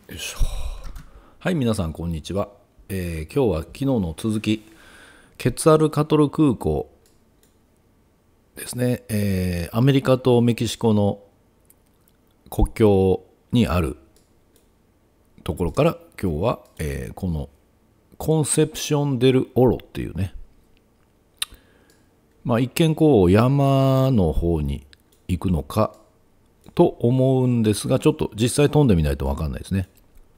よいしょ。はい、皆さんこんにちは。今日は昨日の続き、ケツァルカトル空港ですね、アメリカとメキシコの国境にあるところから今日は、このコンセプション・デル・オロっていうね、一見こう山の方に行くのかと思うんですが、ちょっと実際飛んでみないと分かんないですね。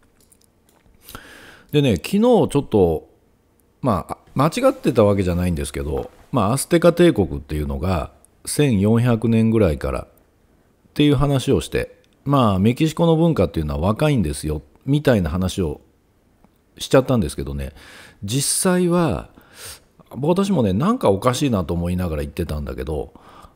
でね、昨日ちょっと、間違ってたわけじゃないんですけど、アステカ帝国っていうのが1400年ぐらいからっていう話をして、メキシコの文化っていうのは若いんですよみたいな話をしちゃったんですけどね、実際は私もね、なんかおかしいなと思いながら言ってたんだけど、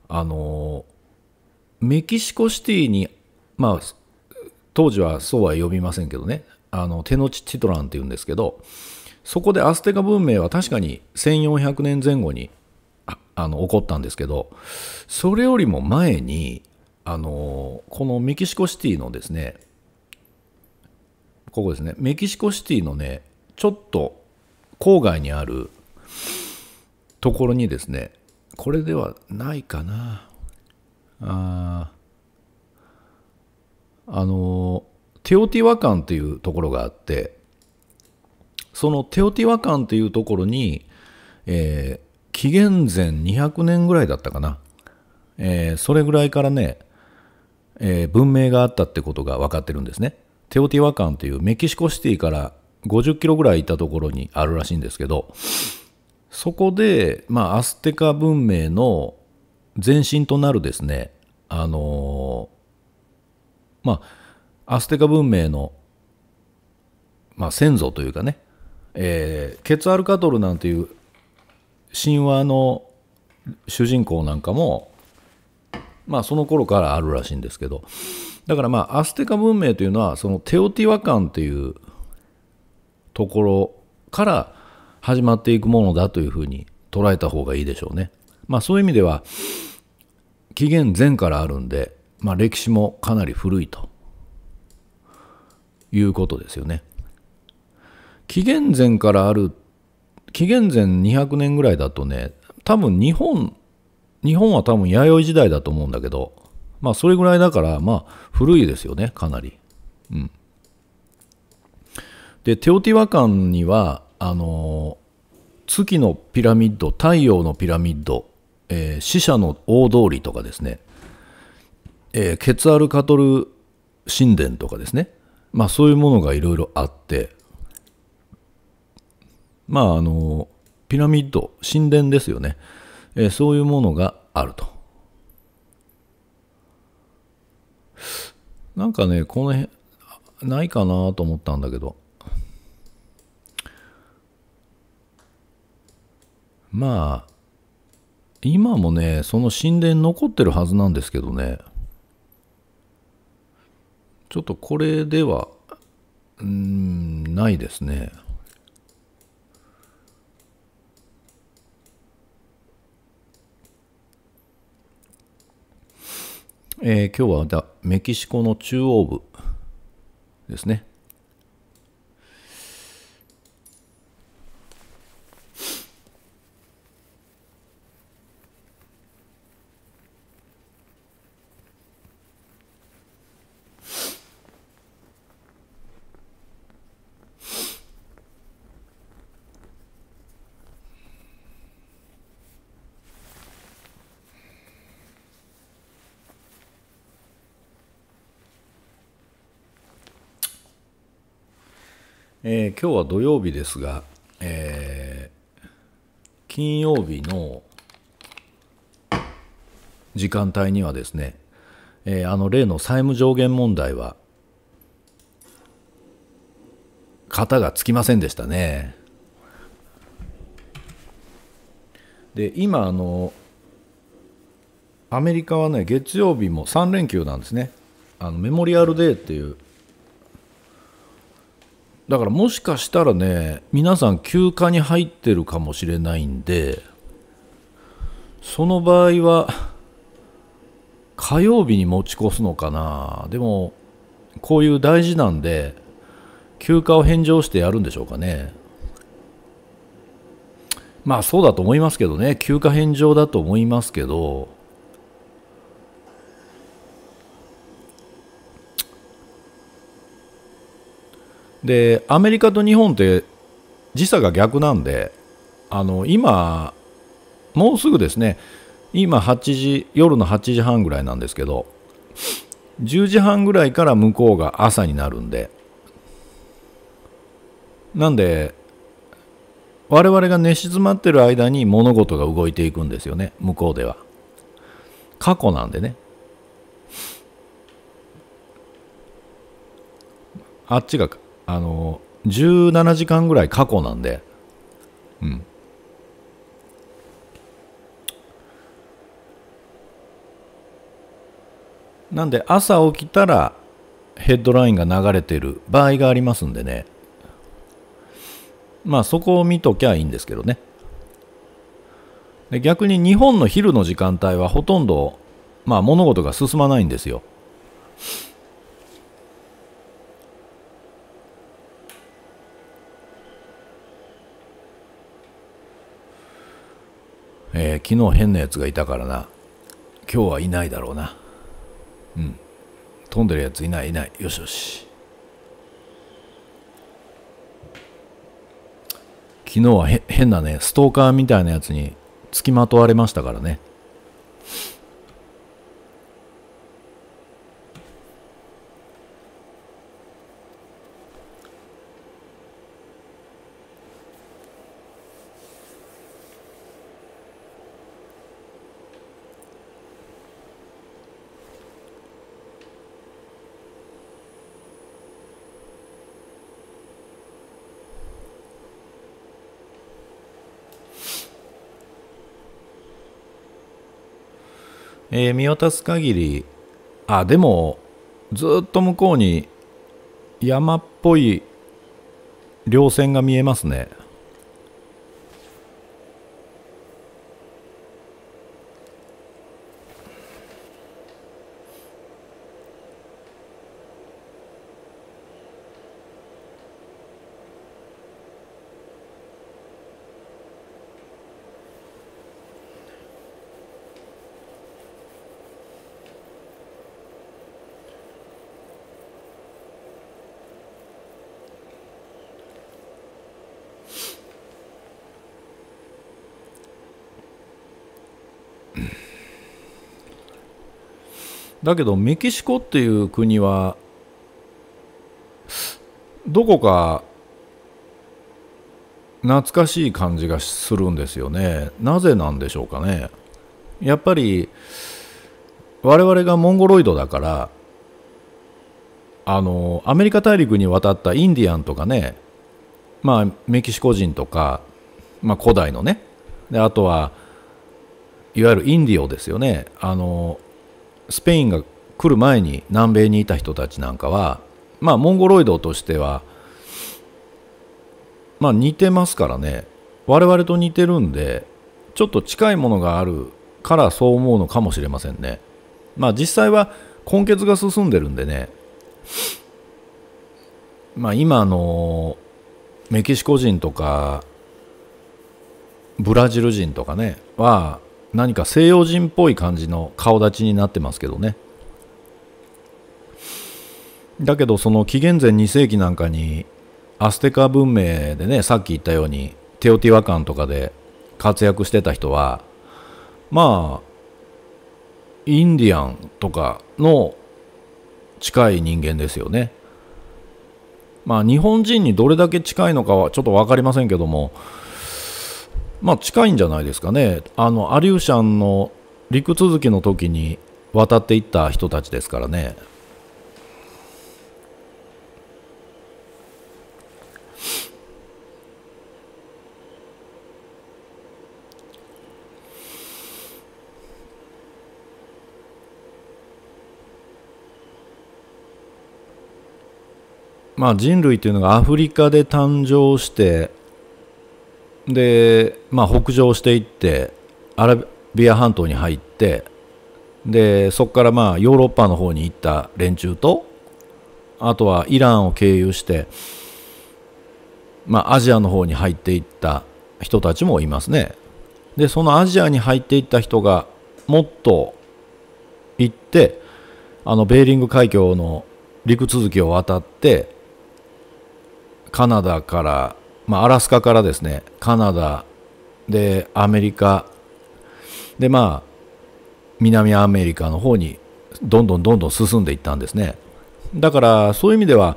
メキシコシティに、当時はそうは呼びませんけどね、テノチティトランっていうんですけど、そこでアステカ文明は確かに1400年前後に起こったんですけど、それよりも前にこのメキシコシティのですね、ここですね、メキシコシティのね、ちょっと郊外にあるところにですね、これではないかな、テオティワカンっていうところがあって、そのテオティワカンっていうところに、紀元前200年ぐらいだったかな、それぐらいからね、文明があったってことが分かってるんですね。テオティワカンっていうメキシコシティから50キロぐらい行ったところにあるらしいんですけど、そこで、アステカ文明の前身となるですね、アステカ文明の、先祖というかね、ケツアルカトルなんていう神話の主人公なんかも、その頃からあるらしいんですけど、だからアステカ文明というのはそのテオティワカンというところから始まっていくものだというふうに捉えた方がいいでしょうね。そういう意味では紀元前からあるんで、歴史もかなり古いということですよね。紀元前からある、紀元前200年ぐらいだとね、多分日本は多分弥生時代だと思うんだけど、それぐらいだから古いですよね、かなり。でテオティワカンには月のピラミッド、太陽のピラミッド、死者の大通りとかですね、ケツアルカトル神殿とかですね、そういうものがいろいろあって、ピラミッド、神殿ですよね、そういうものがあると。なんかね、この辺ないかなと思ったんだけど、今もね、その神殿残ってるはずなんですけどね、ちょっとこれではないですね。今日はメキシコの中央部ですね。今日は土曜日ですが、金曜日の時間帯にはですね、例の債務上限問題は片がつきませんでしたね。で今アメリカはね、月曜日も3連休なんですね。メモリアルデーっていう、だからもしかしたらね、皆さん休暇に入ってるかもしれないんで、その場合は火曜日に持ち越すのかな。でもこういう大事なんで、 休暇を返上してやるんでしょうかね。まあそうだと思いますけどね。休暇返上だと思いますけど、でアメリカと日本って時差が逆なんで、今もうすぐですね、今夜の8時半ぐらいなんですけど、10時半ぐらいから向こうが朝になるんで、なんで我々が寝静まってる間に物事が動いていくんですよね、向こうでは。過去なんでね。あっちが17時間ぐらい過去なんで、うん。なんで朝起きたらヘッドラインが流れてる場合がありますんでね。まあそこを見ときゃいいんですけどね。で逆に日本の昼の時間帯はほとんど、まあ、物事が進まないんですよ。昨日変なやつがいたからな。今日はいないだろうな。うん。飛んでるやついないいない。よしよし。昨日は変なね、ストーカーみたいなやつに付きまとわれましたからね。見渡す限り、でもずっと向こうに山っぽい稜線が見えますね。だけどメキシコっていう国はどこか懐かしい感じがするんですよね。なぜなんでしょうかね。やっぱり我々がモンゴロイドだから、アメリカ大陸に渡ったインディアンとかね、まあメキシコ人とか、まあ、古代のね、であとはいわゆるインディオですよね。スペインが来る前に南米にいた人たちなんかは、まあモンゴロイドとしてはまあ似てますからね。我々と似てるんで、ちょっと近いものがあるからそう思うのかもしれませんね。まあ実際は根血が進んでるんでね、まあ今のメキシコ人とかブラジル人とかねは何か西洋人っぽい感じの顔立ちになってますけどね。だけどその紀元前2世紀なんかにアステカ文明でね、さっき言ったようにテオティワカンとかで活躍してた人は、まあインディアンとかの近い人間ですよね。まあ日本人にどれだけ近いのかはちょっと分かりませんけども、まあ近いんじゃないですかね。アリューシャンの陸続きの時に渡っていった人たちですからね。まあ人類というのがアフリカで誕生して、で、まあ、北上していってアラビア半島に入って、でそこからまあヨーロッパの方に行った連中と、あとはイランを経由してアジアの方に入っていった人たちもいますね。でそのアジアに入っていった人がもっと行ってベーリング海峡の陸続きを渡ってカナダから、アラスカからですね、カナダでアメリカで南アメリカの方にどんどん進んでいったんですね。だからそういう意味では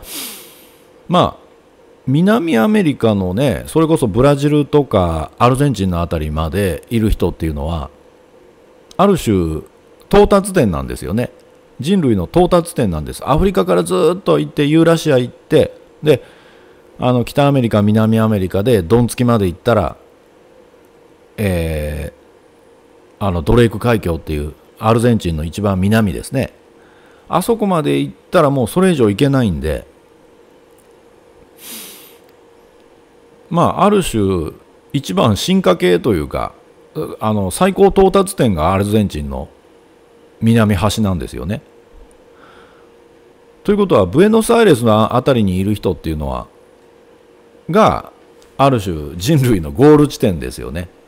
南アメリカのね、それこそブラジルとかアルゼンチンのあたりまでいる人っていうのはある種到達点なんですよね。人類の到達点なんです。アフリカからずっと行ってユーラシア行ってで北アメリカ南アメリカでドンツキまで行ったら、ドレーク海峡っていうアルゼンチンの一番南ですね。あそこまで行ったらもうそれ以上行けないんで、ある種一番進化系というか最高到達点がアルゼンチンの南端なんですよね。ということはブエノスアイレスのあたりにいる人っていうのはがある種人類のゴール地点ですよね。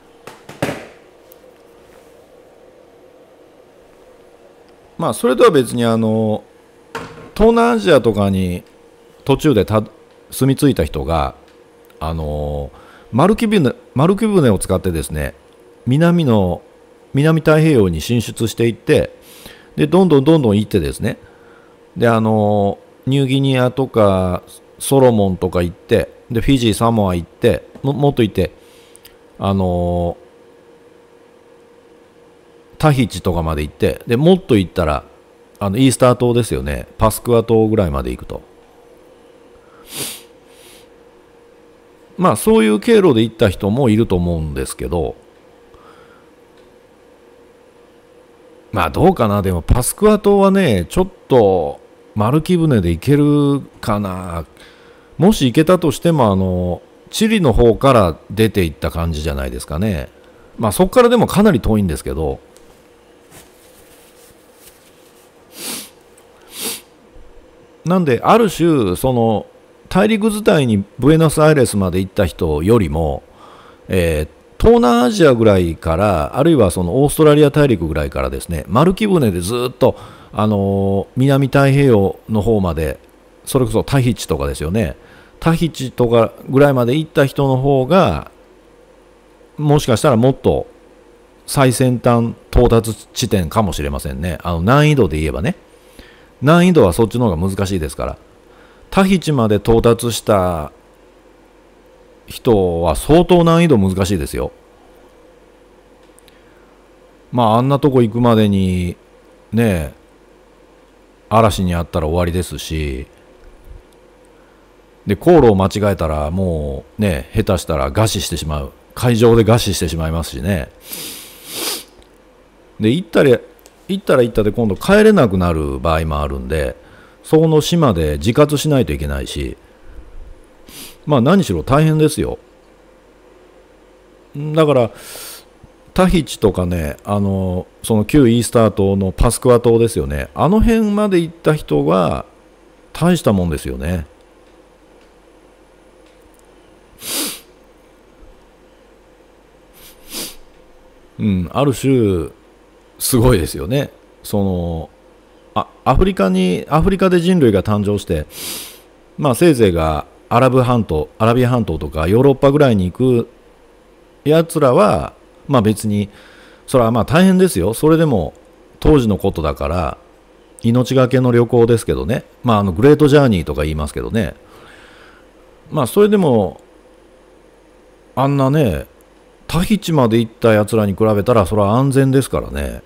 それとは別に東南アジアとかに途中で住み着いた人がマルキ船を使ってですね、南太平洋に進出していって、でどんどん行ってですね、でニューギニアとかソロモンとか行って、でフィジーサモア行って、もっと行ってタヒチとかまで行って、でもっと行ったらイースター島ですよね、パスクア島ぐらいまで行くと、そういう経路で行った人もいると思うんですけど、どうかな。でもパスクア島はね、ちょっと丸木舟で行けるかな。もし行けたとしてもチリの方から出て行った感じじゃないですかね。そこからでもかなり遠いんですけど、なんである種その大陸伝いにブエノスアイレスまで行った人よりも、東南アジアぐらいから、あるいはそのオーストラリア大陸ぐらいからですね、丸木舟でずっと南太平洋の方まで、それこそタヒチとかですよね、タヒチとかぐらいまで行った人の方がもしかしたらもっと最先端到達地点かもしれませんね。難易度で言えばね、難易度はそっちの方が難しいですから、タヒチまで到達した人は相当難易度難しいですよ。あんなとこ行くまでにね、嵐にあったら終わりですし、で航路を間違えたらもうね、下手したら餓死してしまう、海上で餓死してしまいますしね。で行ったで今度帰れなくなる場合もあるんで、そこの島で自活しないといけないし、何しろ大変ですよ。だからタヒチとかね、その旧イースター島のパスクア島ですよね、あの辺まで行った人は大したもんですよね。ある種すごいですよね。アフリカで人類が誕生して、せいぜいがアラビア半島とかヨーロッパぐらいに行くやつらは別にそれは大変ですよ。それでも当時のことだから命がけの旅行ですけどね、グレートジャーニーとか言いますけどね、それでもあんなね、タヒチまで行ったやつらに比べたらそれは安全ですからね。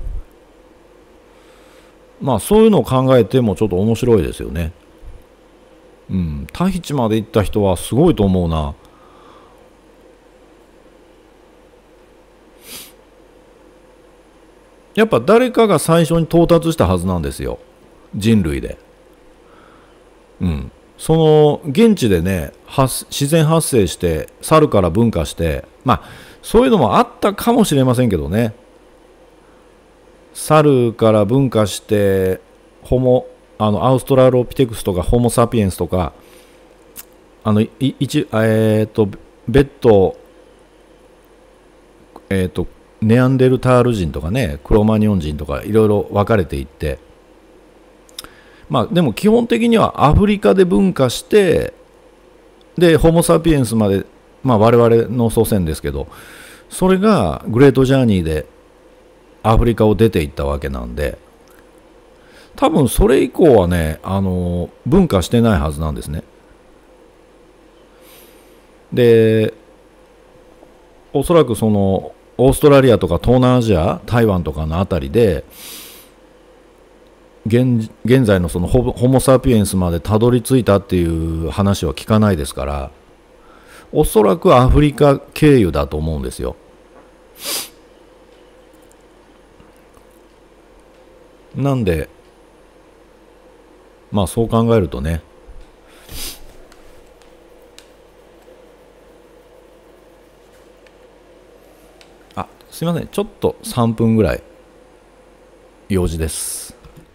そういうのを考えてもちょっと面白いですよね。タヒチまで行った人はすごいと思うな。やっぱ誰かが最初に到達したはずなんですよ、人類で。その現地でね、自然発生して猿から分化して、そういうのもあったかもしれませんけどね。猿から分化してアウストラロピテクスとかホモ・サピエンスとかベッド、ネアンデルタール人とかね、クロマニョン人とかいろいろ分かれていって、まあでも基本的にはアフリカで分化して、でホモ・サピエンスまで、まあ我々の祖先ですけど、それがグレートジャーニーでアフリカを出ていったわけなんで、多分それ以降はね、分化してないはずなんですね。で、おそらくそのオーストラリアとか東南アジア、台湾とかのあたりで現在のそのホモ・サピエンスまでたどり着いたっていう話は聞かないですから、おそらくアフリカ経由だと思うんですよ。なんでまあそう考えるとね、あ、すいません、ちょっと3分ぐらい用事です。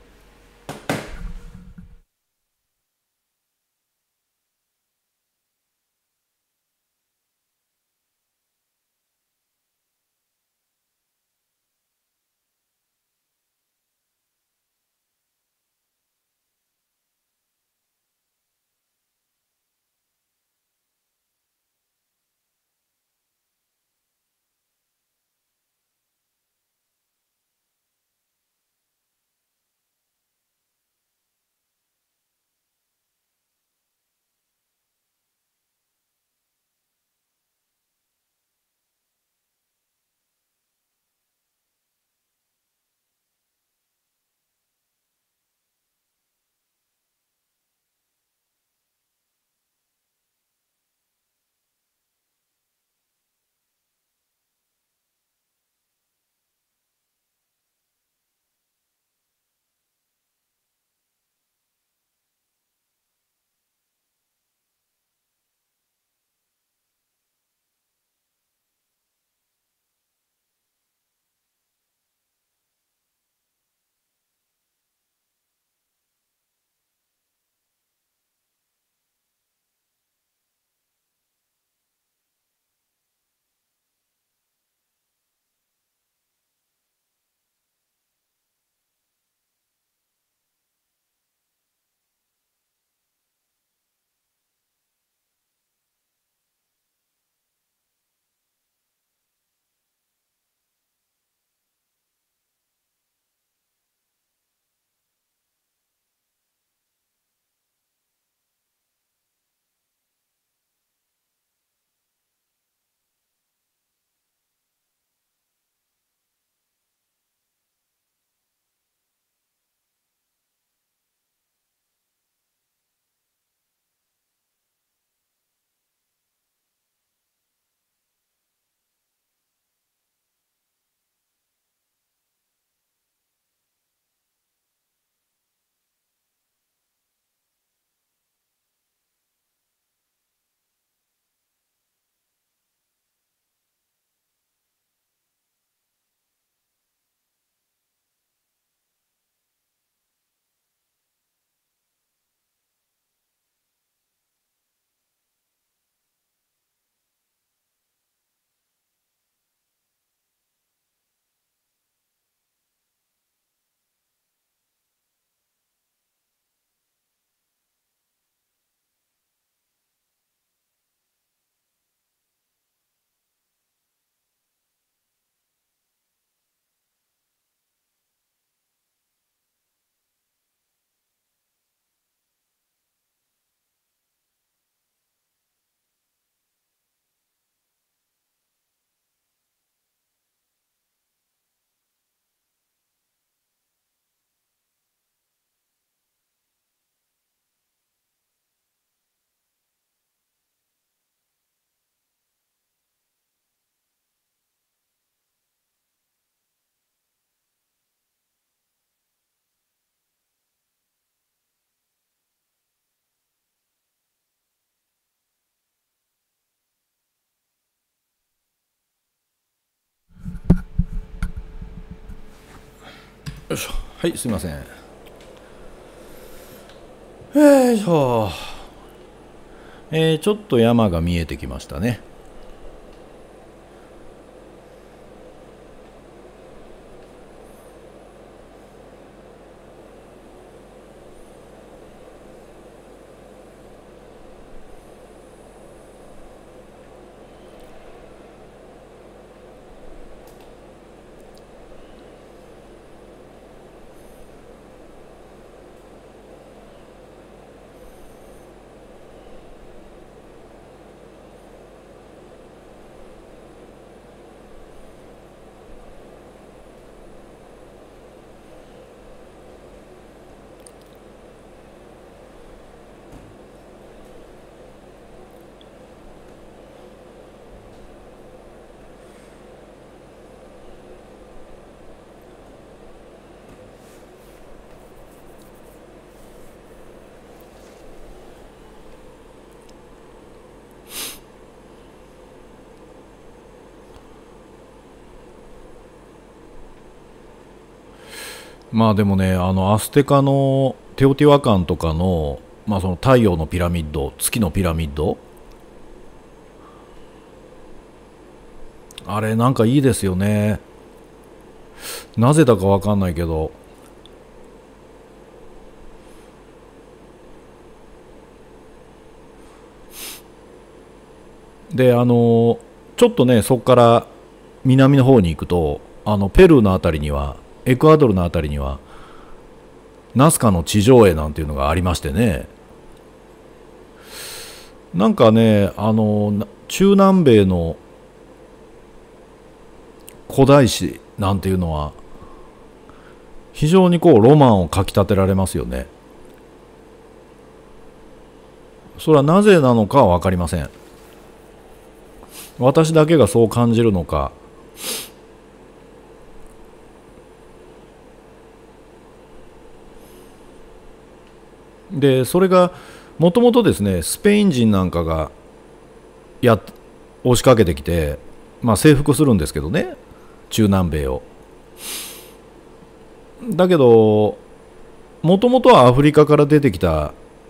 よいしょ。はい、すいません。よいしょ。 ちょっと山が見えてきましたね。まあでもね、アステカのテオティワカンとかの、まあ、その太陽のピラミッド、月のピラミッド、あれなんかいいですよね。なぜだかわかんないけど。でちょっとね、そこから南の方に行くと、ペルーのあたりには、エクアドルのあたりにはナスカの地上絵なんていうのがありましてね。なんかね、中南米の古代史なんていうのは非常にこうロマンをかきたてられますよね。それはなぜなのかは分かりません。私だけがそう感じるのか。でそれがもともとですね、スペイン人なんかが押しかけてきて、まあ、征服するんですけどね、中南米を。だけどもともとはアフリカから出てきた、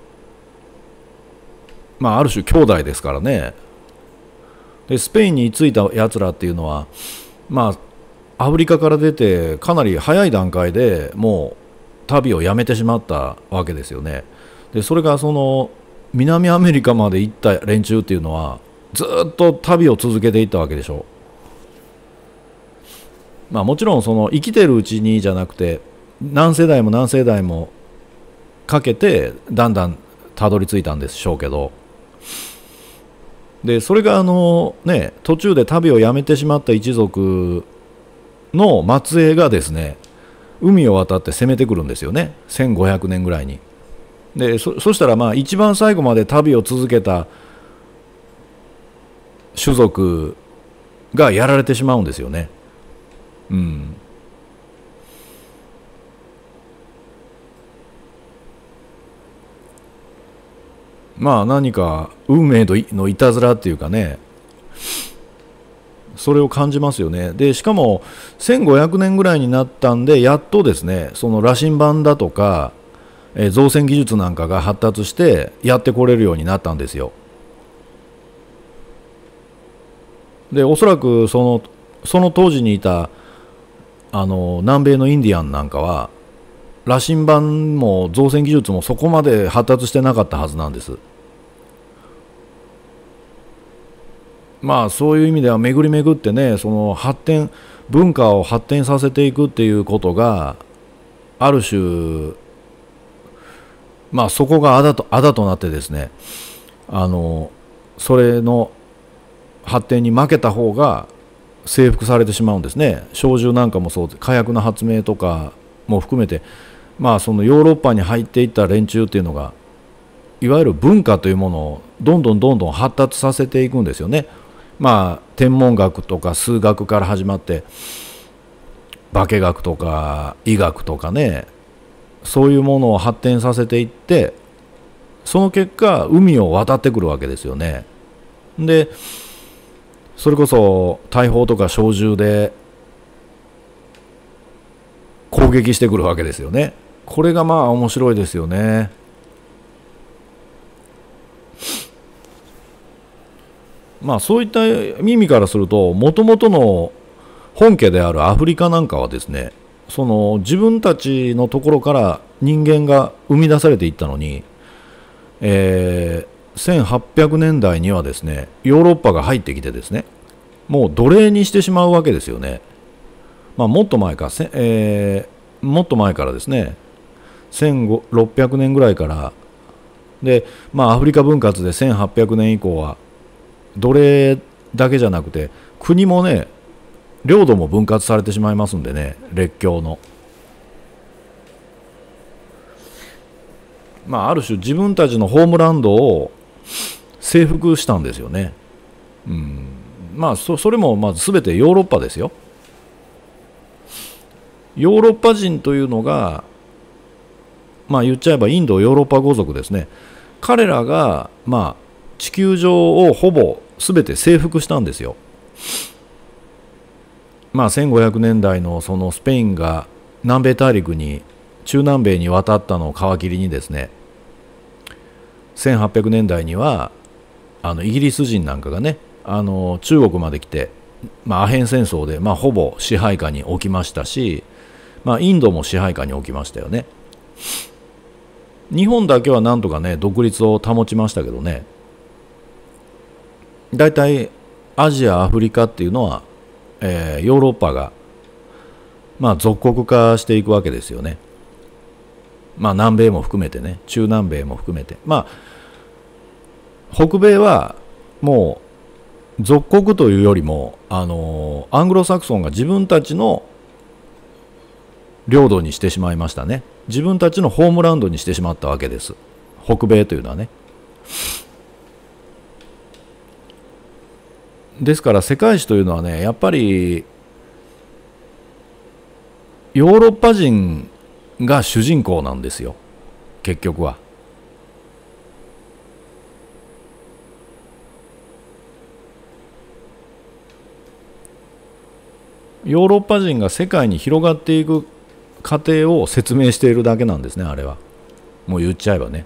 まあ、ある種兄弟ですからね。でスペインに居いたやつらっていうのは、まあ、アフリカから出てかなり早い段階でもう旅をやめてしまったわけですよね。でそれがその南アメリカまで行った連中っていうのはずっと旅を続けていったわけでしょう。まあ、もちろんその生きてるうちにじゃなくて、何世代も何世代もかけてだんだんたどり着いたんでしょうけど、でそれが途中で旅をやめてしまった一族の末裔がですね、海を渡って攻めてくるんですよね、1500年ぐらいに。で そしたらまあ一番最後まで旅を続けた種族がやられてしまうんですよね。うん。まあ何か運命のいたずらっていうかね、それを感じますよね。でしかも1500年ぐらいになったんで、やっとですね、その羅針盤だとか、造船技術なんかが発達してやってこれるようになったんですよ。でおそらくその当時にいた南米のインディアンなんかは羅針盤も造船技術もそこまで発達してなかったはずなんです。まあそういう意味では巡り巡ってね、その文化を発展させていくっていうことがある種、まあそこがあだとなってですね、それの発展に負けた方が征服されてしまうんですね。小銃なんかもそうで、火薬の発明とかも含めて、まあそのヨーロッパに入っていった連中っていうのが、いわゆる文化というものをどんどんどんどん発達させていくんですよね。まあ天文学とか数学から始まって化学とか医学とかね、そういうものを発展させていって、その結果海を渡ってくるわけですよね。でそれこそ大砲とか小銃で攻撃してくるわけですよね。これがまあ面白いですよね。 まあそういった意味からすると、もともとの本家であるアフリカなんかはですね、その自分たちのところから人間が生み出されていったのに、1800年代にはですね、ヨーロッパが入ってきてですね、もう奴隷にしてしまうわけですよね。まあ、もっと前か、もっと前からですね、1600年ぐらいからで、まあ、アフリカ分割で1800年以降は奴隷だけじゃなくて国もね、領土も分割されてしまいますんでね、列強の、まあ、ある種自分たちのホームランドを征服したんですよね。まあ、それもまず全てヨーロッパですよ。ヨーロッパ人というのが、まあ言っちゃえばインドヨーロッパ豪族ですね。彼らが、まあ、地球上をほぼ全て征服したんですよ。まあ1500年代のそのスペインが南米大陸に中南米に渡ったのを皮切りにですね、1800年代にはイギリス人なんかがね、中国まで来て、まあ、アヘン戦争で、まあ、ほぼ支配下に置きましたし、まあ、インドも支配下に置きましたよね。日本だけはなんとかね、独立を保ちましたけどね、だいたいアジア、アフリカっていうのは、ヨーロッパが、まあ、属国化していくわけですよね。まあ、南米も含めてね、中南米も含めて、まあ、北米はもう属国というよりも、アングロサクソンが自分たちの領土にしてしまいましたね。自分たちのホームランドにしてしまったわけです、北米というのはね。ですから世界史というのはね、やっぱりヨーロッパ人が主人公なんですよ、結局は。ヨーロッパ人が世界に広がっていく過程を説明しているだけなんですね、あれは。もう言っちゃえばね。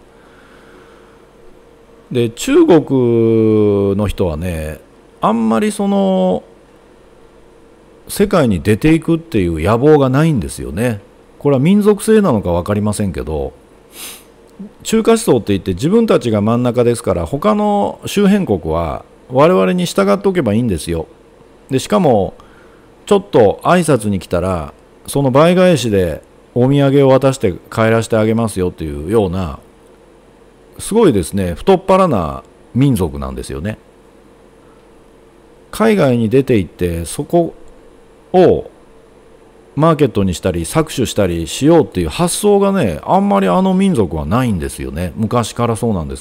で、中国の人はね、あんまりその世界に出ていくっていう野望がないんですよね。これは民族性なのか分かりませんけど、中華思想って言って自分たちが真ん中ですから、他の周辺国は我々に従っておけばいいんですよ。でしかもちょっと挨拶に来たらその倍返しでお土産を渡して帰らせてあげますよというような、すごいですね、太っ腹な民族なんですよね。海外に出て行ってそこをマーケットにしたり搾取したりしようっていう発想がね、あんまりあの民族はないんですよね。昔からそうなんです。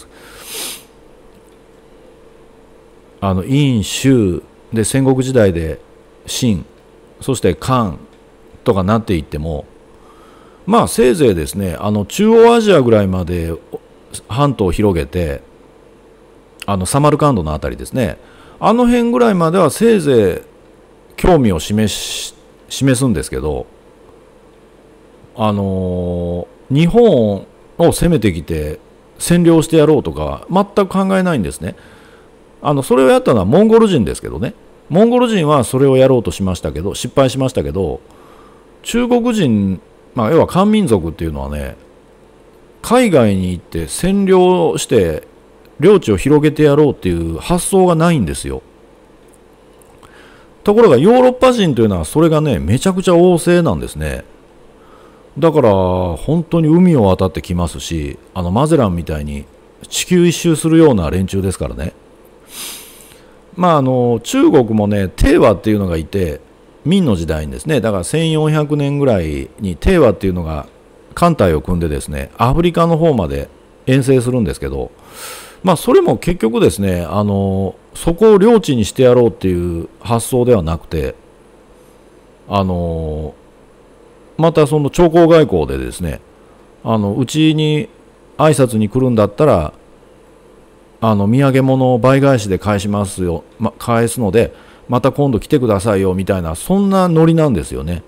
殷周で戦国時代で秦、そして漢とかなっていっても、まあせいぜいですね、中央アジアぐらいまで半島を広げて、サマルカンドのあたりですね、あの辺ぐらいまではせいぜい興味を示すんですけど、日本を攻めてきて占領してやろうとか全く考えないんですね。それをやったのはモンゴル人ですけどね。モンゴル人はそれをやろうとしましたけど失敗しましたけど、中国人、まあ、要は漢民族っていうのはね、海外に行って占領して領地を広げてやろうっていう発想がないんですよ。ところがヨーロッパ人というのはそれがね、めちゃくちゃ旺盛なんですね。だから本当に海を渡ってきますし、マゼランみたいに地球一周するような連中ですからね。まあ中国もね、鄭和っていうのがいて、明の時代にですね、だから1400年ぐらいに鄭和っていうのが艦隊を組んでですね、アフリカの方まで遠征するんですけど、まあそれも結局ですね、そこを領地にしてやろうっていう発想ではなくて、またその朝貢外交でですね、うちに挨拶に来るんだったら土産物を倍返しで返しますよ、返すのでまた今度来てくださいよみたいな、そんなノリなんですよね。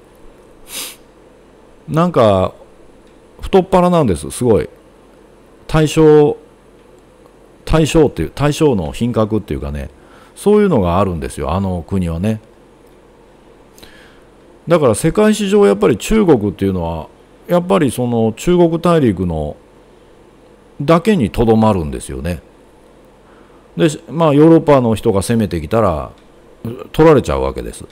なんか太っ腹なんです。すごい大将っていう大将の品格っていうかね、 そういうのがあるんですよ、あの国はね。だから世界史上やっぱり中国っていうのはやっぱりその中国大陸のだけにとどまるんですよね。でまあヨーロッパの人が攻めてきたら取られちゃうわけです。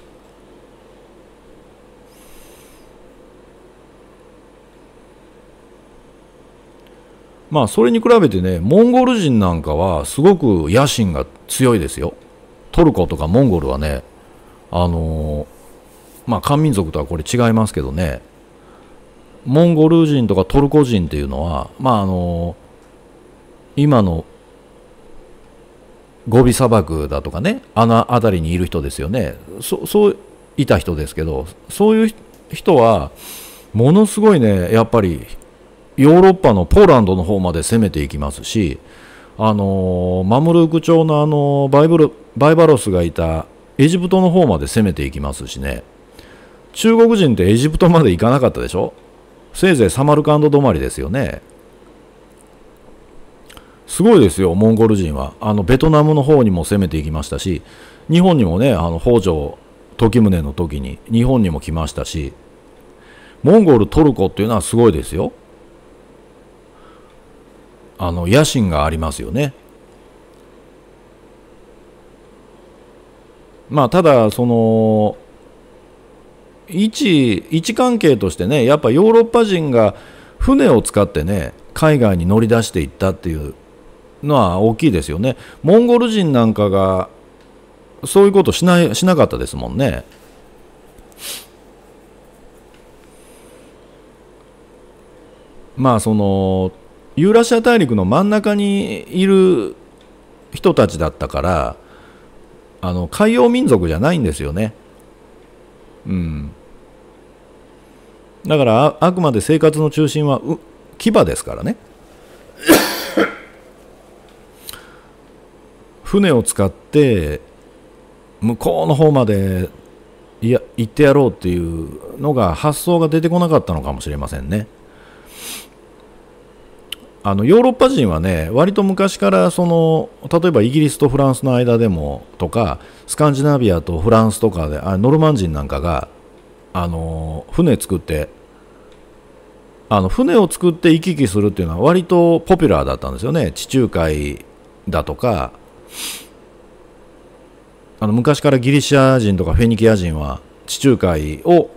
まあそれに比べてね、モンゴル人なんかはすごく野心が強いですよ。トルコとかモンゴルはね、まあ漢民族とはこれ違いますけどね、モンゴル人とかトルコ人っていうのは、まあ今のゴビ砂漠だとかね、あの辺りにいる人ですよね。そういた人ですけど、そういう人はものすごいね、やっぱりヨーロッパのポーランドの方まで攻めていきますし、マムルーク朝のバイバロスがいたエジプトの方まで攻めていきますしね。中国人ってエジプトまで行かなかったでしょ。せいぜいサマルカンド止まりですよね。すごいですよ、モンゴル人は。ベトナムの方にも攻めていきましたし、日本にもね、北条時宗の時に日本にも来ましたし、モンゴル、トルコっていうのはすごいですよ。野心がありますよね。まあただその位置関係としてね、やっぱヨーロッパ人が船を使ってね海外に乗り出していったっていうのは大きいですよね。モンゴル人なんかがそういうことしなかったですもんね。まあそのユーラシア大陸の真ん中にいる人たちだったから、海洋民族じゃないんですよね。うん。だからあくまで生活の中心は牙ですからね。船を使って向こうの方まで行ってやろうっていうのが発想が出てこなかったのかもしれませんね。ヨーロッパ人はね、割と昔からその例えばイギリスとフランスの間でもとか、スカンジナビアとフランスとかでノルマン人なんかが船作って船を作って行き来するっていうのは割とポピュラーだったんですよね。地中海だとか、昔からギリシャ人とかフェニキア人は地中海を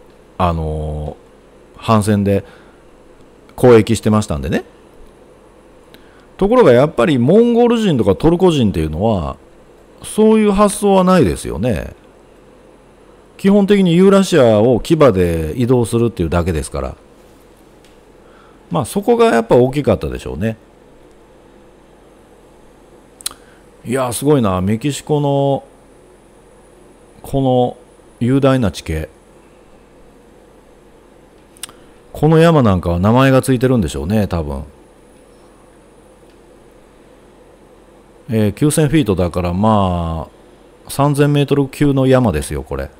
帆船で交易してましたんでね。ところがやっぱりモンゴル人とかトルコ人っていうのはそういう発想はないですよね。基本的にユーラシアを牙で移動するっていうだけですから、まあそこがやっぱ大きかったでしょうね。いやすごいな、メキシコのこの雄大な地形、この山なんかは名前がついてるんでしょうね、多分。9000フィートだからまあ3000メートル級の山ですよこれ。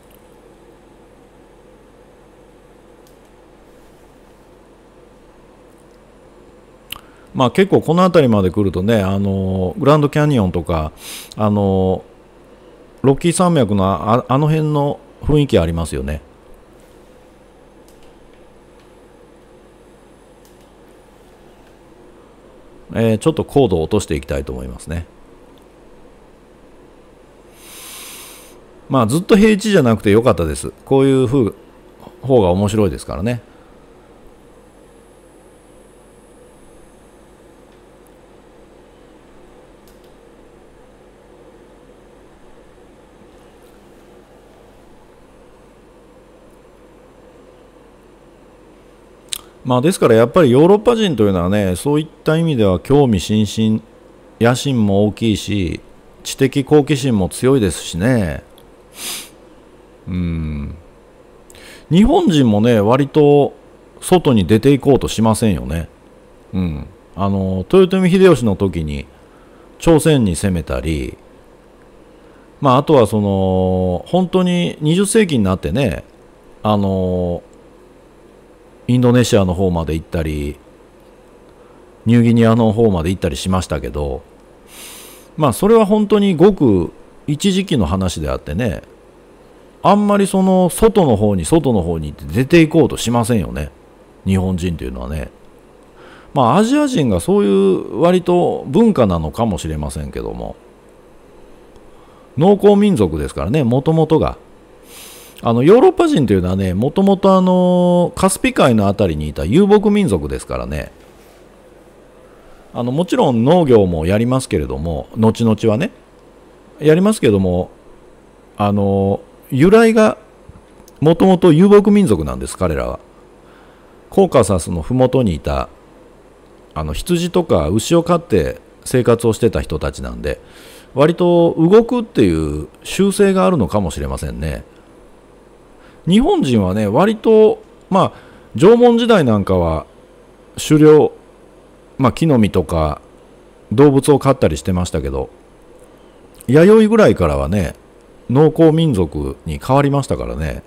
まあ結構この辺りまで来るとね、グランドキャニオンとかロッキー山脈のあの辺の雰囲気ありますよね。ちょっと高度を落としていきたいと思いますね。まあずっと平地じゃなくてよかったです。こういう方が面白いですからね。まあですからやっぱりヨーロッパ人というのはね、そういった意味では興味津々、野心も大きいし、知的好奇心も強いですしね。日本人もね、割と外に出ていこうとしませんよね。豊臣秀吉の時に朝鮮に攻めたり、まああとはその本当に20世紀になってね、インドネシアの方まで行ったりニューギニアの方まで行ったりしましたけど、まあそれは本当にごく一時期の話であってね、あんまりその外の方にって出ていこうとしませんよね、日本人というのはね。まあアジア人がそういう割と文化なのかもしれませんけども、農耕民族ですからね、もともとが。ヨーロッパ人というのはね、もともとカスピ海のあたりにいた遊牧民族ですからね。もちろん農業もやりますけれども、後々はねやりますけども、由来がもともと遊牧民族なんです。彼らはコーカサスの麓にいた羊とか牛を飼って生活をしてた人たちなんで、割と動くっていう習性があるのかもしれませんね。日本人はね、割とまあ縄文時代なんかは狩猟、木の実とか動物を飼ったりしてましたけど、弥生ぐらいからはね農耕民族に変わりましたからね。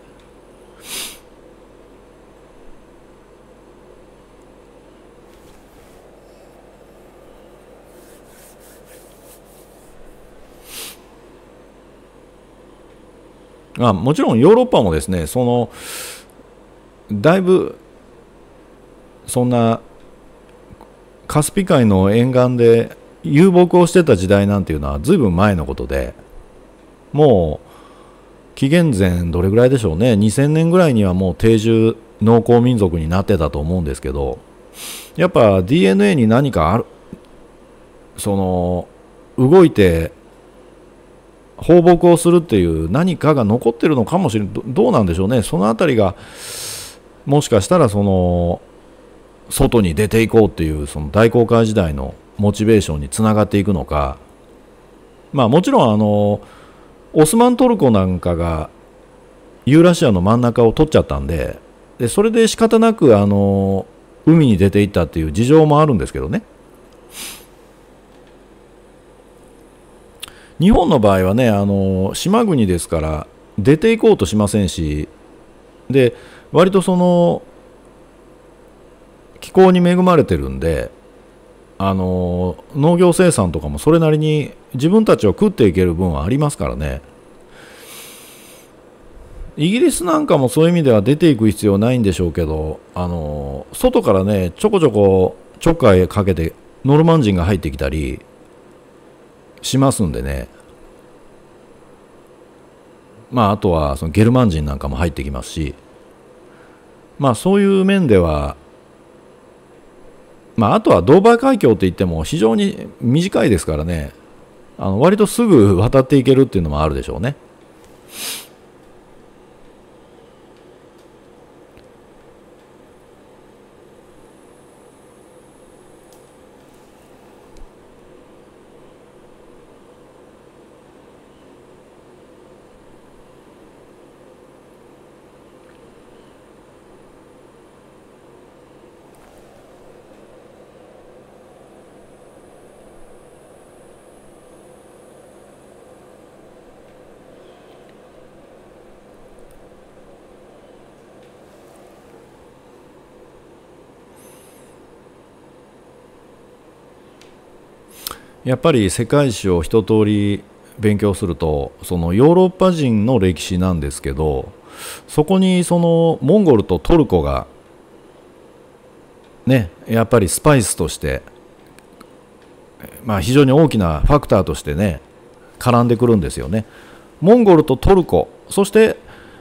もちろんヨーロッパもですね、だいぶそんなカスピ海の沿岸で遊牧をしてた時代なんていうのはずいぶん前のことで、もう紀元前どれぐらいでしょうね、2000年ぐらいにはもう定住農耕民族になってたと思うんですけど、やっぱ DNA に何かある、動いて放牧をするっていう何かが残ってるのかもしれない。どうなんでしょうね。そのあたりがもしかしたら外に出ていこうっていうその大航海時代のモチベーションにつながっていくのか。もちろんオスマントルコなんかがユーラシアの真ん中を取っちゃったんで、それで仕方なく海に出ていったっていう事情もあるんですけどね。日本の場合はね、島国ですから出ていこうとしませんし、で割と気候に恵まれてるんで、農業生産とかもそれなりに自分たちを食っていける分はありますからね。イギリスなんかもそういう意味では出ていく必要ないんでしょうけど、外からねちょこちょこちょっかいかけてノルマン人が入ってきたりしますんでね。あとはそのゲルマン人なんかも入ってきますし、そういう面では、あとはドーバー海峡って言っても非常に短いですからね、割とすぐ渡っていけるっていうのもあるでしょうね。やっぱり世界史を一通り勉強すると、そのヨーロッパ人の歴史なんですけど、そこにそのモンゴルとトルコがね、やっぱりスパイスとして、非常に大きなファクターとしてね絡んでくるんですよね。モンゴルとトルコ、そして、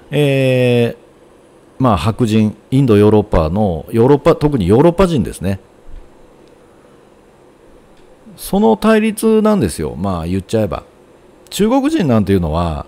白人、インドヨーロッパ特にヨーロッパ人ですね。その対立なんですよ。言っちゃえば中国人なんていうのは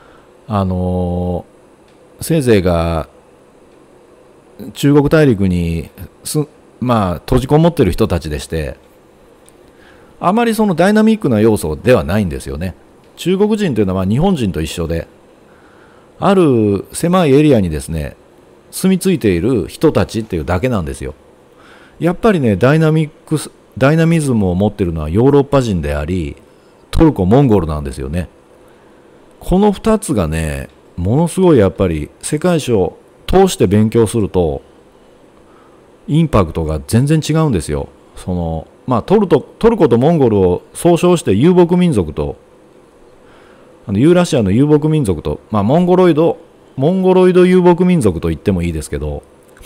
せいぜいが中国大陸に閉じこもってる人たちでして、あまりそのダイナミックな要素ではないんですよね。中国人というのは日本人と一緒で、ある狭いエリアにですね住み着いている人たちっていうだけなんですよ。やっぱりねダイナミズムを持っているのはヨーロッパ人であり、トルコ、モンゴルなんですよね。この2つがねものすごいやっぱり世界史を通して勉強するとインパクトが全然違うんですよ。トルコとモンゴルを総称して遊牧民族とユーラシアの遊牧民族と、モンゴロイド遊牧民族と言ってもいいですけど、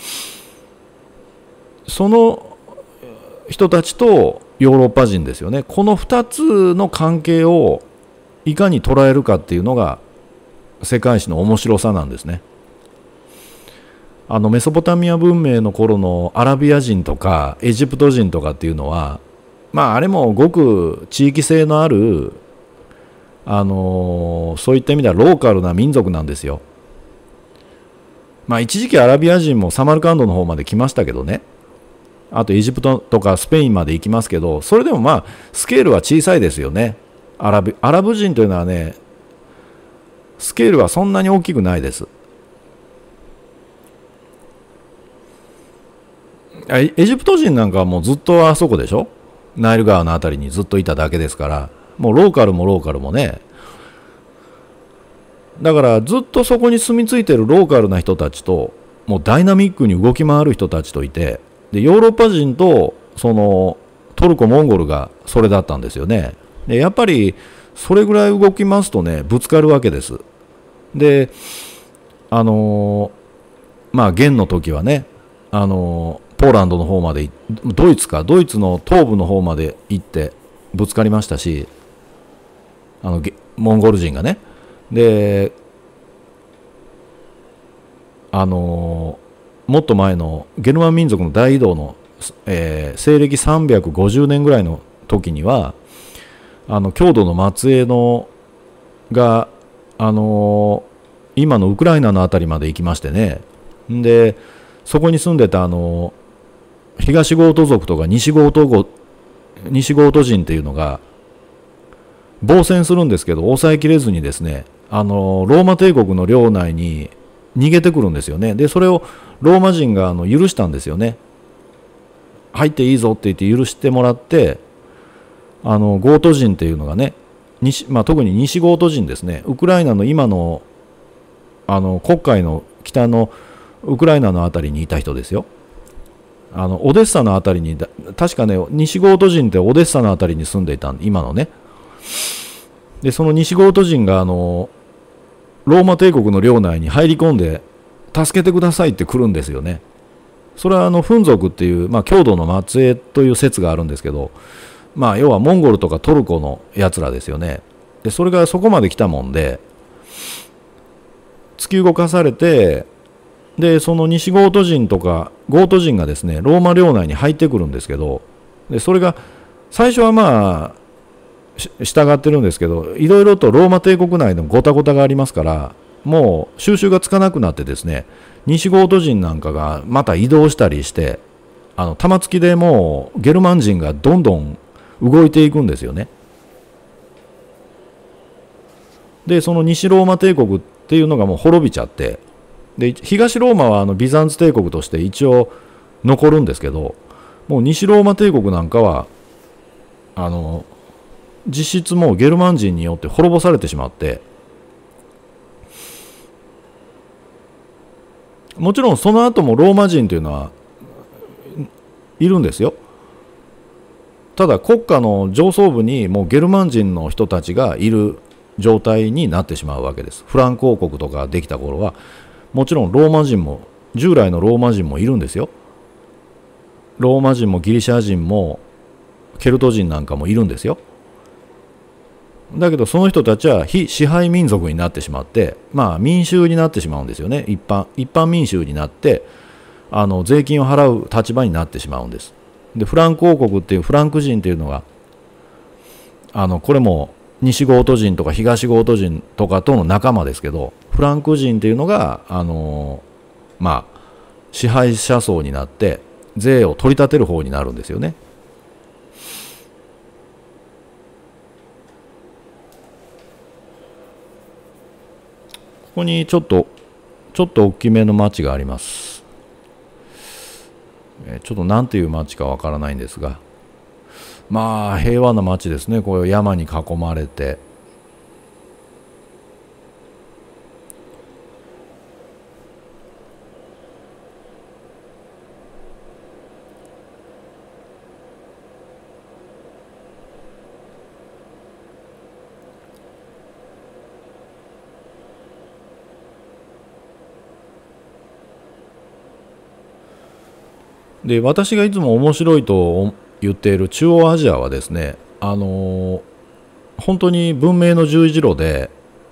その人たちとヨーロッパ人ですよね。この2つの関係をいかに捉えるかっていうのが世界史の面白さなんですね。メソポタミア文明の頃のアラビア人とかエジプト人とかっていうのは、あれもごく地域性のある、そういった意味ではローカルな民族なんですよ。一時期アラビア人もサマルカンドの方まで来ましたけどね。あとエジプトとかスペインまで行きますけど、それでもスケールは小さいですよね。アラブ人というのはね、スケールはそんなに大きくないです。エジプト人なんかはもうずっとあそこでしょ。ナイル川のあたりにずっといただけですから、もうローカルもね、だからずっとそこに住み着いてるローカルな人たちと、もうダイナミックに動き回る人たちといて、でヨーロッパ人とそのトルコモンゴルがそれだったんですよね。でやっぱりそれぐらい動きますとね、ぶつかるわけです。で元の時はね、ポーランドの方まで、ドイツの東部の方まで行ってぶつかりましたし、モンゴル人がね。でもっと前のゲルマン民族の大移動の、西暦350年ぐらいの時には匈奴の末裔のが、今のウクライナのあたりまで行きましてね。でそこに住んでた東ゴート族とか西ゴート人っていうのが防戦するんですけど、抑えきれずにですね、ローマ帝国の領内に逃げてくるんですよね。でそれをローマ人が許したんですよね。入っていいぞって言って許してもらって、ゴート人っていうのがね、特に西ゴート人ですね、ウクライナの今の黒海の北のウクライナのあたりにいた人ですよ。オデッサのあたりに、確かね、西ゴート人ってオデッサのあたりに住んでいた今のね。でその西ゴート人がローマ帝国の領内に入り込んで助けてくださいって来るんですよね。それはフン族っていう、匈奴の末裔という説があるんですけど、要はモンゴルとかトルコのやつらですよね。でそれがそこまで来たもんで突き動かされて、でその西ゴート人とかゴート人がですね、ローマ領内に入ってくるんですけど、でそれが最初は従ってるんですけど、いろいろとローマ帝国内のごたごたがありますから、もう収拾がつかなくなってですね、西ゴート人なんかがまた移動したりして、玉突きでもうゲルマン人がどんどん動いていくんですよね。でその西ローマ帝国っていうのがもう滅びちゃって、で東ローマはビザンツ帝国として一応残るんですけど、もう西ローマ帝国なんかは実質もうゲルマン人によって滅ぼされてしまって、もちろんその後もローマ人というのはいるんですよ。ただ国家の上層部にもうゲルマン人の人たちがいる状態になってしまうわけです。フランク王国とかできた頃はもちろんローマ人も、従来のローマ人もいるんですよ。ローマ人もギリシャ人もケルト人なんかもいるんですよ。だけどその人たちは非支配民族になってしまって、民衆になってしまうんですよね。一般民衆になって税金を払う立場になってしまうんです。でフランク王国っていうフランク人っていうのがこれも西ゴート人とか東ゴート人とかとの仲間ですけど、フランク人っていうのが支配者層になって税を取り立てる方になるんですよね。ここにちょっと大きめの町があります。ちょっと何ていう町かわからないんですが、平和な町ですね。こう山に囲まれて、 で、私がいつも面白いと言っている中央アジアはですね、本当に文明の十字路で、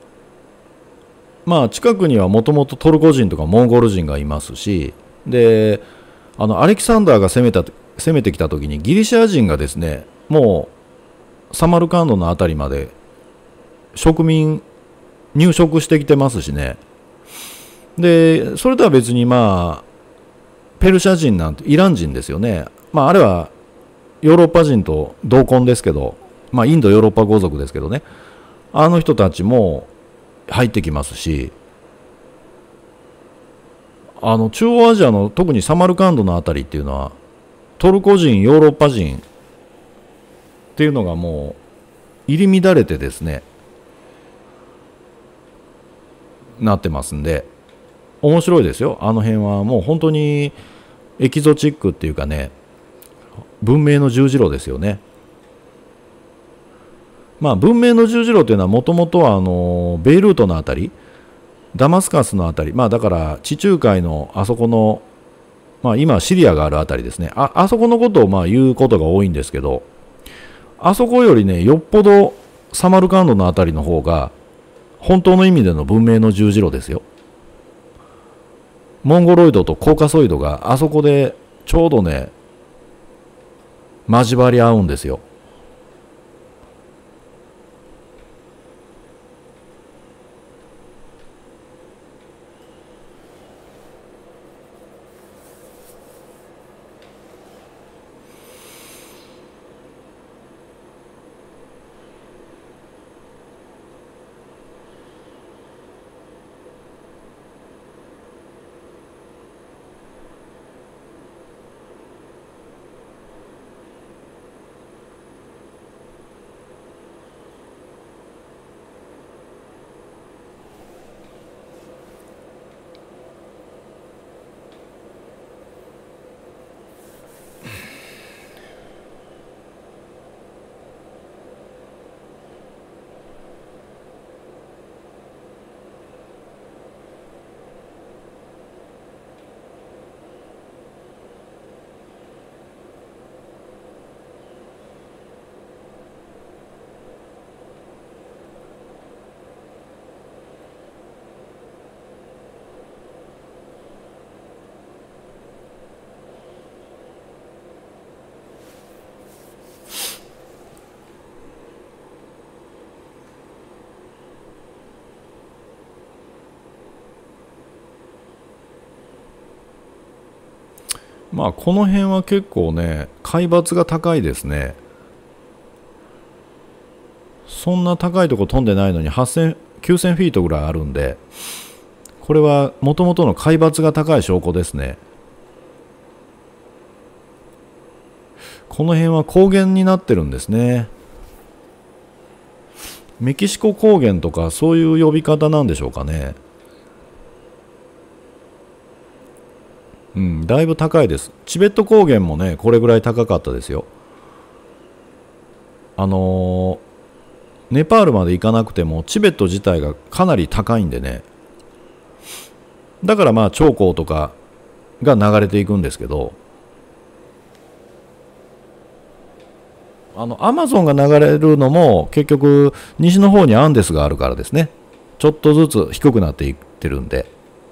まあ近くにはもともとトルコ人とかモンゴル人がいますし、で、アレキサンダーが攻めてきた時にギリシャ人がですね、もうサマルカンドのあたりまで植民入植してきてますしね。で、それとは別にまあペルシャ人なんてイラン人ですよね。まああれはヨーロッパ人と同根ですけど、まあインドヨーロッパ豪族ですけどね、あの人たちも入ってきますし、中央アジアの特にサマルカンドのあたりっていうのはトルコ人、ヨーロッパ人っていうのがもう入り乱れてですね、なってますんで、面白いですよ。あの辺はもう本当にエキゾチックっていうかね、文明の十字路ですよね。まあ文明の十字路というのはもともとはベイルートのあたり、ダマスカスのあたり、まあだから地中海のあそこの、まあ今シリアがあるあたりですね。あそこのことをまあ言うことが多いんですけど、あそこよりね、よっぽどサマルカンドのあたりの方が本当の意味での文明の十字路ですよ。モンゴロイドとコーカソイドがあそこでちょうどね、交わり合うんですよ。まあこの辺は結構ね、海抜が高いですね。そんな高いとこ飛んでないのに8000、9000フィートぐらいあるんで、これはもともとの海抜が高い証拠ですね。この辺は高原になってるんですね。メキシコ高原とかそういう呼び方なんでしょうかね。うん、だいぶ高いです。チベット高原もね、これぐらい高かったですよ。ネパールまで行かなくても、チベット自体がかなり高いんでね。だからまあ、長江とかが流れていくんですけど、アマゾンが流れるのも、結局、西の方にアンデスがあるからですね。ちょっとずつ低くなっていってるんで。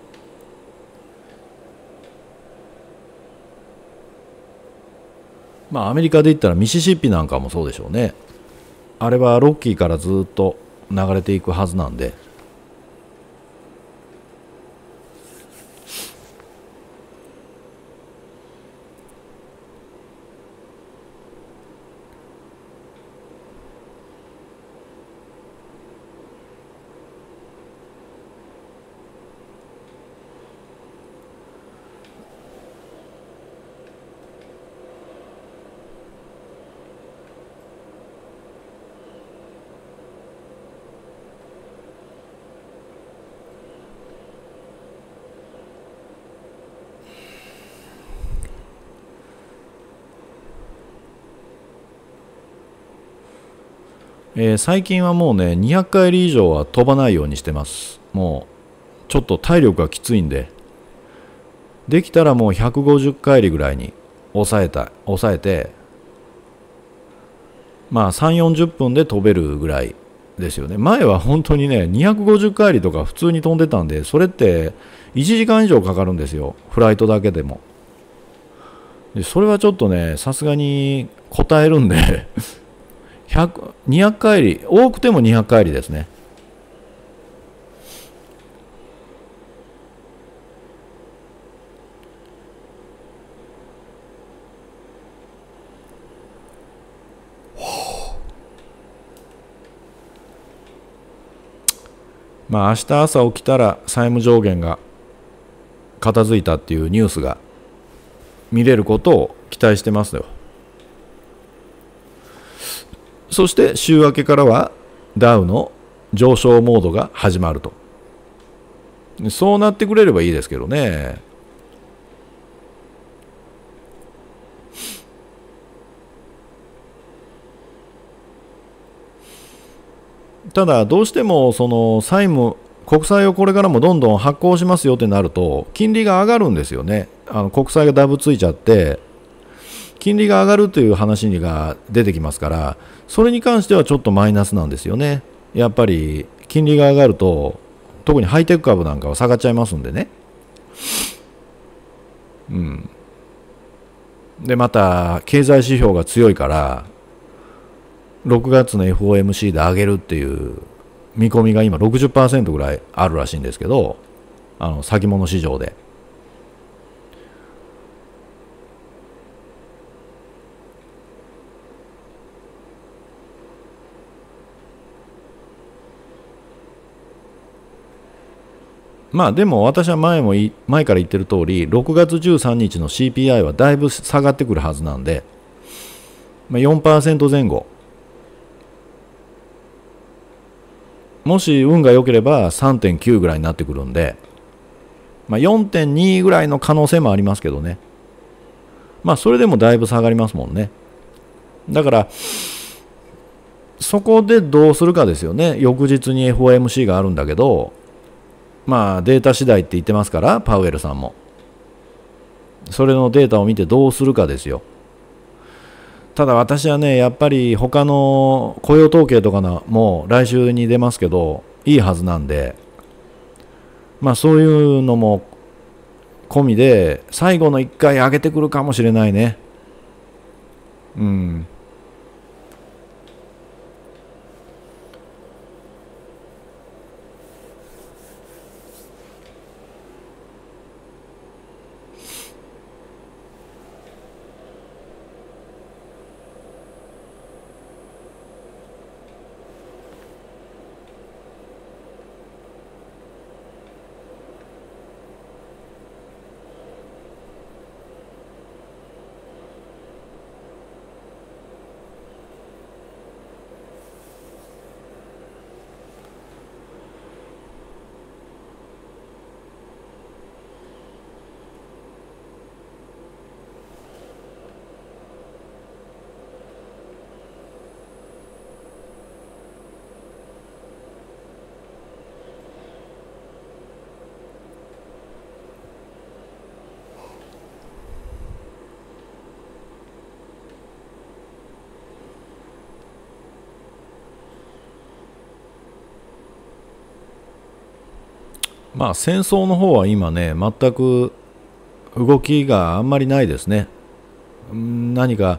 まあ、アメリカで言ったらミシシッピなんかもそうでしょうね。あれはロッキーからずっと流れていくはずなんで。最近はもうね、200回り以上は飛ばないようにしてます。もう、ちょっと体力がきついんで、できたらもう150回りぐらいに抑えて、まあ3、40分で飛べるぐらいですよね。前は本当にね、250帰りとか普通に飛んでたんで、それって1時間以上かかるんですよ、フライトだけでも。でそれはちょっとね、さすがに応えるんで100、200帰り、多くても200帰りですね。まあ明日朝起きたら債務上限が片付いたっていうニュースが見れることを期待してますよ。そして週明けからはダウの上昇モードが始まると。そうなってくれればいいですけどね。ただどうしてもその債務国債をこれからもどんどん発行しますよってなると金利が上がるんですよね。国債がダブついちゃって金利が上がるという話が出てきますから、それに関してはちょっとマイナスなんですよね。やっぱり金利が上がると特にハイテク株なんかは下がっちゃいますんでね。うん。でまた経済指標が強いから6月の FOMC で上げるっていう見込みが今 60% ぐらいあるらしいんですけど、先物市場で。まあでも私は前から言ってる通り6月13日の CPI はだいぶ下がってくるはずなんで、まあ、4% 前後、もし運が良ければ 3.9 ぐらいになってくるんで、まあ、4.2 ぐらいの可能性もありますけどね。まあそれでもだいぶ下がりますもんね。だからそこでどうするかですよね。翌日に FOMC があるんだけど、まあデータ次第って言ってますから、パウエルさんも。それのデータを見てどうするかですよ。ただ私はね、やっぱり他の雇用統計とかのも来週に出ますけど、いいはずなんで、まあそういうのも込みで、最後の1回上げてくるかもしれないね。うん。まあ戦争の方は今ね、全く動きがあんまりないですね。何か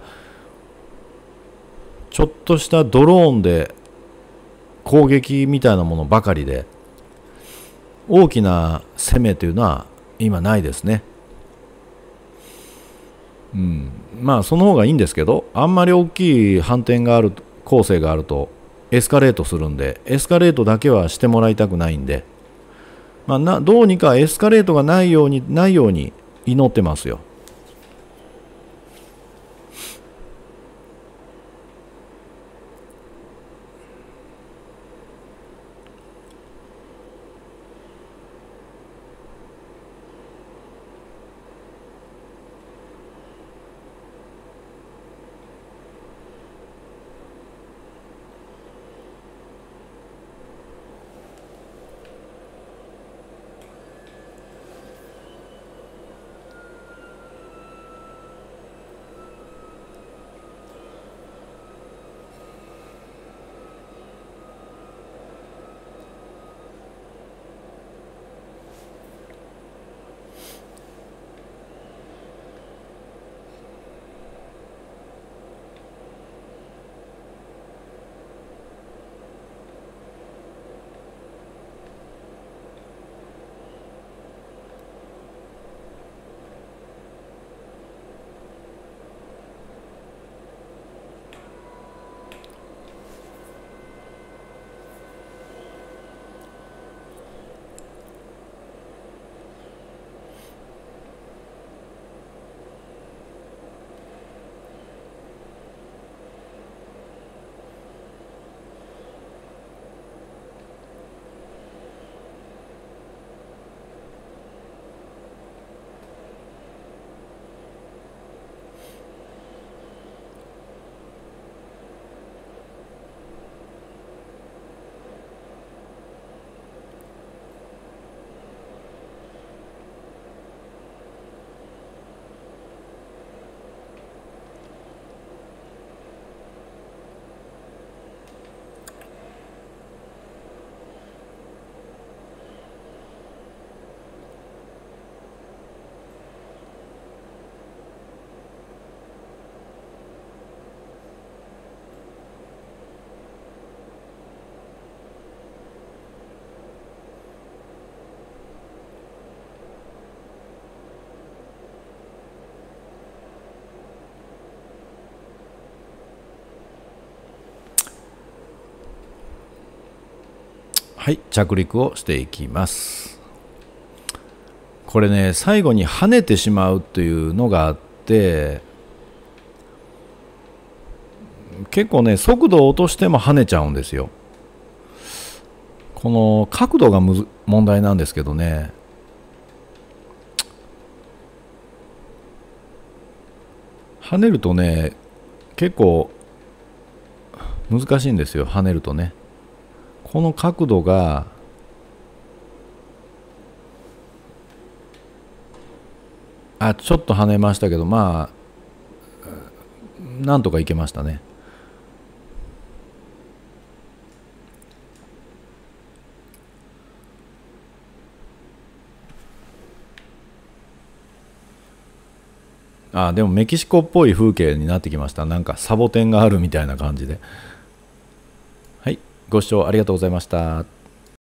ちょっとしたドローンで攻撃みたいなものばかりで、大きな攻めというのは今ないですね。うん、まあその方がいいんですけど、あんまり大きい反転がある構成があるとエスカレートするんで、エスカレートだけはしてもらいたくないんで、まあ、どうにかエスカレートがないように祈ってますよ。 はい、着陸をしていきます。これね、最後に跳ねてしまうというのがあって、結構ね、速度を落としても跳ねちゃうんですよ。この角度が問題なんですけどね。跳ねるとね、結構難しいんですよ、跳ねるとね。この角度が、ちょっと跳ねましたけど、まあ、なんとかいけましたね。でもメキシコっぽい風景になってきました。なんかサボテンがあるみたいな感じで。はい、ご視聴ありがとうございました。